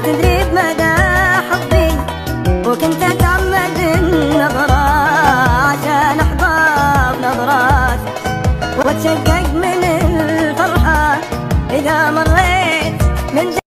تدري بمدى حبي، وكنت اتعمد النظرة عشان احباب نظرات، واتشقق من الفرحة اذا مريت